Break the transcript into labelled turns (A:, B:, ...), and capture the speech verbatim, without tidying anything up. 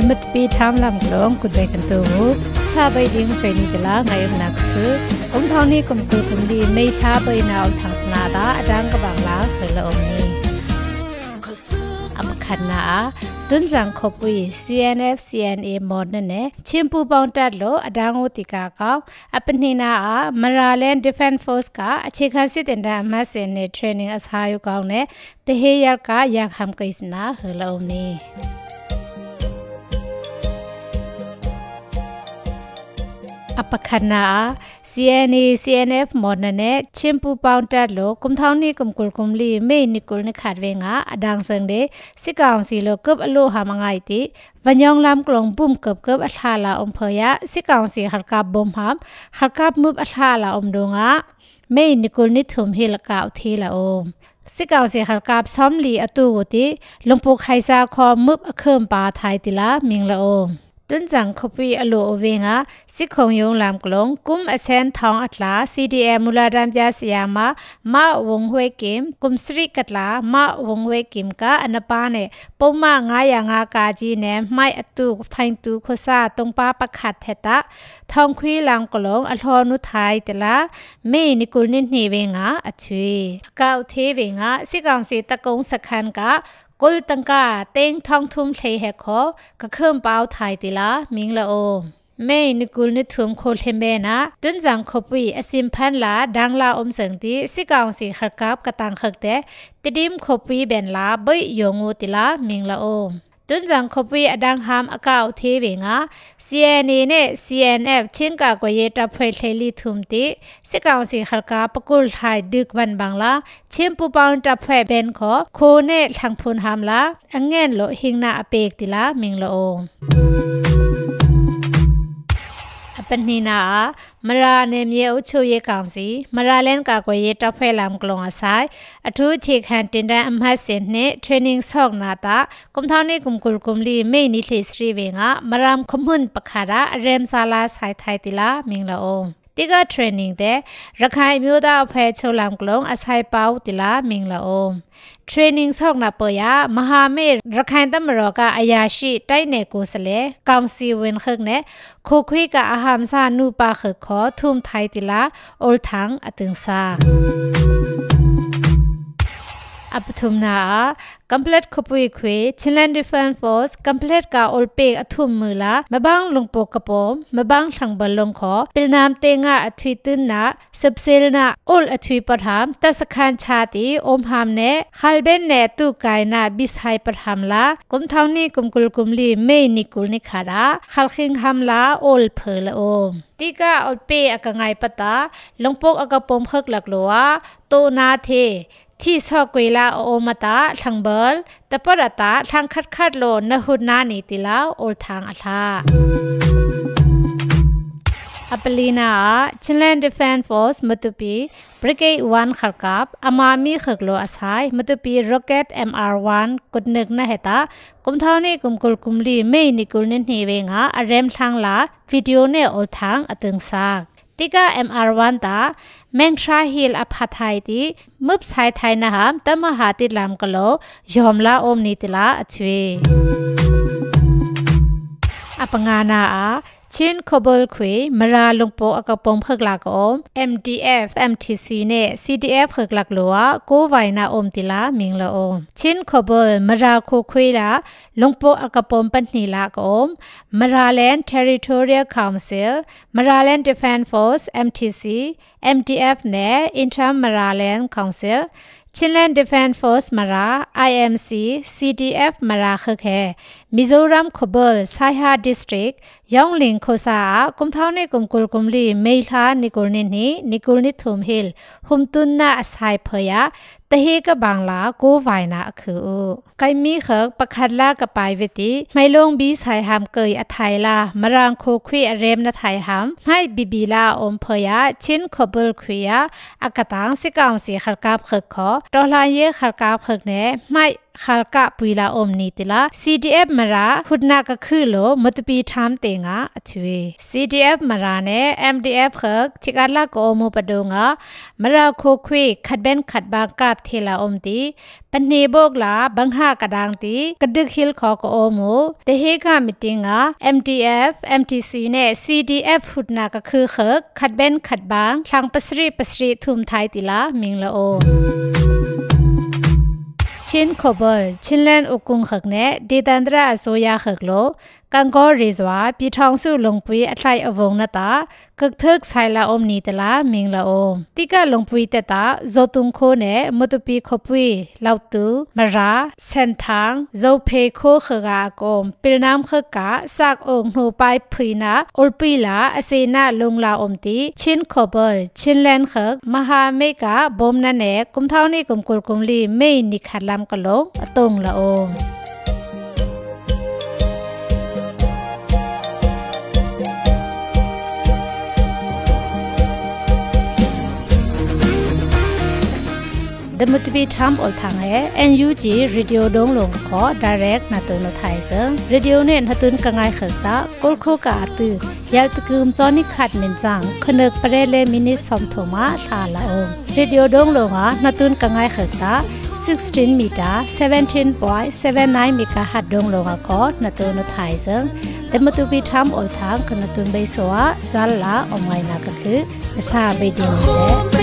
A: มัดปีทำลำกลองกุดไปกันตัวซาใบดิ้งใส่นิดละไงนักคือองค์เท่านี้กลมกลืนกลมดีไม่ท้าใบนาวทางสนาดาดังกับบางลาเคยละอมนี้อับขันนาดุนจังขบุย ซี เอ็น เอฟ ซี เอ็น เอ หมดนั่นเองชิมพูปองตัดโลอดังโอติกาเกาอัปนีนาอามาราเลนดิเฟนฟอร์สกาอชิคันสิเดนดามาเซนเนเทรนนิ่งอาศัยอยู่กองเนเตเฮียกาอยากทำกิจนาเฮลอมนี้อัปขันนา ซี เอ็น เอ ซี เอ็น เอฟ หมดนั่นเองชิมพูปองตัดโลกุมเท่านี้กุมกุลกุมลีไม่นิกุลนิขาดเวงาอดังเซงเดสิกางสีโลกุบอโลหามังไงติวันยองลำกลงบุ้มเกือบเกือบอัฐาลาอมเพยะสิกางสีขัดกับบ่มหามขัดกับมุบอัฐาลาอมดงะไม่นิกุลนิถุมเฮลกาวทีละอมสิกางสีขัดกับซ้อมลีอตูวติลงปุกไฮซาคอมุบเคิมปาไทยติละมิงละอมตุนจังขบุยอโลอเวงาสิคงยงลำกลงกุมอเซนทองอัตลา ซี ดี เอ็ม มุลาดามจาสยามามาวงหวยกิมกุมสริกัตลามาวงหวยกิมกาอนปาเนปมางายางากาจีเนไม่อตุพังตุโคซาตรงปาปะขัดเทตะทองคุยลำกลงอทอนุไทยตละไม่นิกุลนินีเวงาอชุยกาวเทเวงาสิกังสีตะกงสักขันกากุลตังกาเต็งทองทุ่มเทเหคอกะเคิมเป้าไทยติละมิงละโอไม่นิกุลนิทุมโคลเทมเบนะตุนจังขบุยอสิมพันลาดังลาอมเสิงติสิกางสีขัดกับกะตังขักเตติดิมขบุยเบนลาใบยงอูติละมิงละโอตุนจังขบุยอดังหามอากาอุเทเวงา ซี เอ็น เอ เน ซี เอ็น เอฟ ชิงกากวยตาเพลเทลีทุมติสิกางสีขัดกับปกุลไทยดึกวันบางละชิมปูปองตาเพลเบนขอโคเนทางพุนหามละอังเงินโลหิงนาอเปกติละมิงละโอเป็นนีนามาราเนมียอุชุยกังสีมาราเล่นกากวยตาเพลามกลงอาศัยอทุเชกฮันตินได้อัมฮัสเซนเนเทรนนิ่งสอกนาตากุมเท่านี้กุมกุลกุมลีไม่นิลิสรีเวงะมารามคมุนปะคาระเรมซาลาสายไทยติลามิงละโอติกาเทรนนิ่งเดรักให้มิวดาเพชลามกลงอาศัยเป้าติลามิงละโอเทรนนิ่งสอกนาเปยามหาเมรรักให้ตั้มรอกาอายาชิไตเนกุสเลกองซีเวนคึกเนโคคุยกะอาหามซานูปาคึกขอทุ่มไทยติลาโอลทังอตึงซาอัปทุมนาคอมเพลตขบุยคุยชินแลนด์ดิเฟนฟอร์สคอมเพลตกาโอลเปกอทุมมือละมาบังลงปกกระปอมมาบังทางบอลลงขอปิลนามเตงะอทวิตุนนาซับเซลนาโอลอทวิปธรรมตัสขันชาติอมหามเนขัลเบนเนตุกายนาบิสไฮปธรรมละกุมเท่านี้กุมกุลกุมลีไม่นิกุลนิขาดาขัลคิงหามละโอลเพลละโอมติกาโอลเปอากงไงปตาลงปกอากปอมคึกหลักลัวโตนาเทที่สกุยลาโอมาตาทางเบิลแต่ปรตาทางคัดคัดโลนหุนานิติลาโอทางอัฐาอัปลีนาชินแลนด์ดิเฟนฟอร์สมัตุปีบริเกตวันขัดกับอามามีขกโลอาศัยมัตุปีร็อกเก็ต เอ็ม อาร์ วันกุดนึกนะเหตากุมเท่านี้กุมกุลกุมลีไม่นิกุลนินีเวงาอารมทางละวิดีโอเนโอทางอตึงซากติกา เอ็ม อาร์ วัน ตาแมงทราฮิลอภัทไทยติมุบสายไทยนะฮะแต่มหาติลามกโลยอมลาอมนิติลาอชวีอปงานาอาชินคบลคุยมาราลงโปอากปมเพิกลากอม เอ็ม ดี เอฟ เอ็ม ที ซี เน ซี ดี เอฟ เพิกลักลัวโกไวนาอมติลามิงละอมชินคบลมาราโคคุยลาลงโปอากปมปันนีลากอมมาราแลนด์ Territorial Council มาราแลนด์ Defense Force เอ็ม ที ซี เอ็ม ดี เอฟ เน Interim Maraland Council Chinland Defense Force มารา ไอ เอ็ม ซี ซี ดี เอฟ มาราคึกแฮมิโซรัมคบลไซฮา District ยองลิงโคซากุมเท่าในกุมกุลกุมลีเมลานิกุลนินีนิกุลนิทุมฮิลหุมตุนนาไซเพยาแต่เฮกบางลาโกไวนาคือไกมีเขกประคัดลากไปเวติไม่ลงบีไซหามเกยอไทยลามารางโคคุยอเรมนาไทยหามให้บิบิลาอมเพยาชินคบลคุยอากตังสิกางสีขัดกาบเขกขอดอลาเยขัดกาบเขกเนไม่ขัลกะปุยลาอมนีติลา ซี ดี เอฟ มราหุดนากะคือโลมตุปีทามเตงาอถเว ซี ดี เอฟ มราเน เอ็ม ดี เอฟ ขกจิกาลากอโมปะดงามราโคควีขัดเบนขัดบางกาบเทลาอมติปนเนโบกลาบังหากะดังติกะดึกฮิลขอกอโมเตเฮกามิติงา เอ็ม ดี เอฟ เอ็ม ที ซี เน ซี ดี เอฟ หุดนากะคือขกขัดเบนขัดบางทางปสรีปสรีทุมไทยติลามิงละโอชินโคบลชินแลนอุกุงขกเนดีตันตระโซยาขกโลกังกอริสวาปีทองสู้ลงปุยอัทไลอวงนตากึกทึกไซลาอมนีตลามิงละโอติกะลงปุยเตตาโซตุงโคเนมตุปีขปุยลาวตูมราเซนทางโซเพโคขกากอมปิลนามขกะซากองโนไปพุยนาอุลปีลาอเซนาลงลาอมติชินโคบลชินแลนขกมหาเมกาบอมนันเนกุมเท่านี้กุมกุลกุมลีเมนิขัดลำกะลงอตงละโอดมตุบีทามอลทางเอ เอ็น ยู จี Radio ดงลงขอ Direct นาตุนไทยซึ่ง Radio เนี่ยนาตุนกังไงขตากอลโคกาตือยาตะกึมจอนิขัดเมนจังขนึกเปรเลมินิสอมโทมาทาละอม Radio ดงลงอ่ะนาตุนกังไงขตาสิบหกเมตร สิบเจ็ดจุดเจ็ดเก้า เมกะฮัตดงลงอ่ะขอนาตุนไทยซึ่งดมตุบีทามอลทางขนาตุนใบสวะจัลลาอมัยนักคือสาบดินเซ